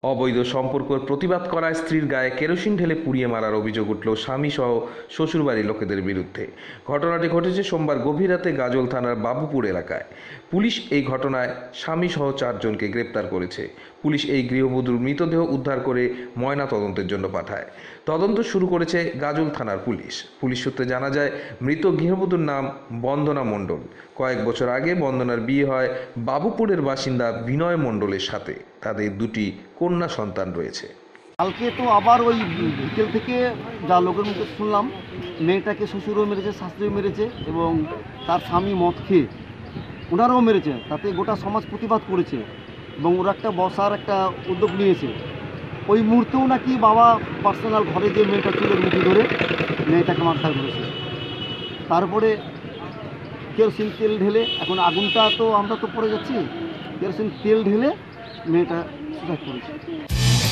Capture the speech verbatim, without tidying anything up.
অবৈধ সম্পর্কের প্রতিবাদ করায় স্ত্রীর গায়ে কেরোসিন ঢেলে পুড়িয়ে মারার অভিযোগ উঠল স্বামীসহ শ্বশুরবাড়ির লোকেদের বিরুদ্ধে। ঘটনাটি ঘটেছে সোমবার গভীর রাতে গাজল থানার বাবুপুর এলাকায়। পুলিশ এই ঘটনায় স্বামীসহ চারজনকে গ্রেপ্তার করেছে। পুলিশ এই গৃহবধূর মৃতদেহ উদ্ধার করে ময়না তদন্তের জন্য পাঠায়। তদন্ত শুরু করেছে গাজল থানার পুলিশ। পুলিশ সূত্রে জানা যায়, মৃত গৃহবধূর নাম বন্দনা মণ্ডল। কয়েক বছর আগে বন্দনার বিয়ে হয় বাবুপুরের বাসিন্দা বিনয় মণ্ডলের সাথে। তাদের দুটি কন্যা সন্তান রয়েছে। কালকে তো আবার ওই বিকেল থেকে যা লোকের মুখে শুনলাম, মেয়েটাকে শ্বশুরও মেরেছে, শাশুড়িও মেরেছে এবং তার স্বামী মদ খেয়ে ওনারাও মেরেছে। তাতে গোটা সমাজ প্রতিবাদ করেছে এবং ওরা একটা বসার একটা উদ্যোগ নিয়েছে। ওই মুহূর্তেও নাকি বাবা পার্সোনাল ঘরে যে মেয়েটা চুলের মুঠি ধরে মেয়েটাকে মারধর করেছে। তারপরে কেরোসিন তেল ঢেলে, এখন আগুনটা তো আমরা তো পড়ে যাচ্ছি, কেরোসিন তেল ঢেলে মেয়েটা সুসাইড করেছে।